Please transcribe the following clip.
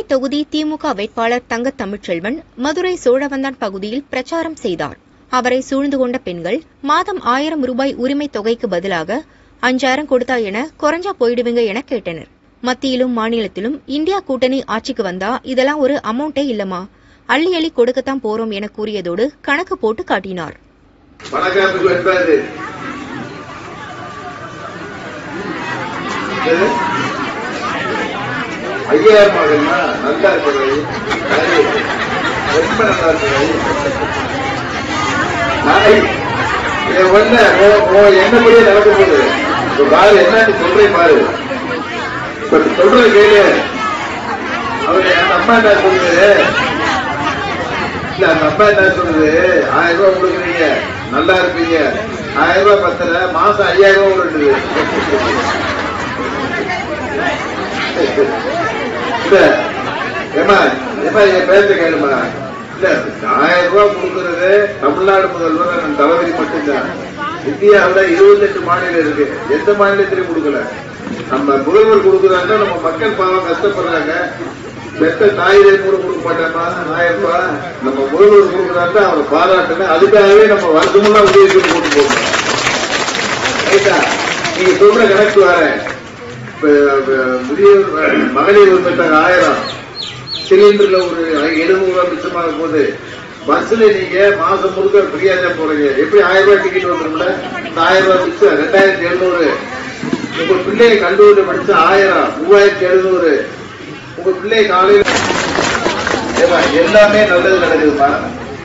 தொகுதி திமுக வேட்பாளர் தங்க தமிழ்ச்செல்வன் மதுரை சோழவந்தான் பகுதியில் பிரச்சாரம் செய்தார். அவரை சூழ்ந்து கொண்ட பெண்கள் மாதம் 1000 ரூபாய் உரிமை தொகைக்கு பதிலாக 5000 கொடுத்தா என குறைஞ்சா போயிடுவீங்க என கேட்டனர். மத்தியிலும் மாநிலத்திலும் இந்தியா கூட்டணி ஆட்சிக்கு வந்தா இதெல்லாம் ஒரு அமௌண்டே இல்லமா, அள்ளி அள்ளி கொடுக்கத்தான் போறோம் என கூறியதோடு கணக்கு போட்டு காட்டினார். என்னபடியே நடக்க போகுது பாரு, என்னன்னு சொல்றேன் பாரு. சொல்ற கேளு. அவரு அந்த அம்மா என்ன சொல்லுது, இல்ல அந்த அம்மா என்ன சொல்லுது, 1000 ரூபாய் கொடுக்குறீங்க நல்லா இருப்பீங்க, 1000 ரூபாய் பத்தல, மாசம் 5000 ரூபாய் விட்டுது. ஏமா ஏமா என் பேச கேளுமா. இல்ல 1000 ரூபாய் கொடுக்கறது தமிழ்நாடு முதல்வர் தளபதி மட்டும்தான். இந்தியாவில 28 மாநிலம் இருக்கு, எந்த மாநிலத்திலையும் கொடுக்கல. நம்ம முதல்வர் கொடுக்குறாங்க, நம்ம மக்கள் பாவம் கஷ்டப்படுறாங்க. பெத்த தாயிலே கூட கொடுக்க மாட்டேமா 1000 ரூபாய். நம்ம முதல்வர் கொடுக்குறாங்க, அவரை பாராட்டுங்க. அதுக்காகவே நம்ம வருஷமெல்லாம் உதவி சொல்லி கொண்டு போகணும். ரைட்டா? நீங்க சொல்ற கணக்கு வரேன். மகளிர் உரிமைக்காக 1000, சிலிண்டர்ல ஒரு 700 ரூபாய் மிச்சமாக போகுது. பஸ்ல நீங்க மாசம் முழுக்க ஃப்ரீயா தான் போறீங்க. எப்படி 1000 ரூபாய் டிக்கெட் வந்துரும்ல, இந்த 1000 ரூபாய் மிச்சம் 2700. உங்க பிள்ளைய கல்லூரியில் படிச்ச 1000, 3700. உங்க பிள்ளைய காலையில் எல்லாமே நல்லது நடக்குதுமா.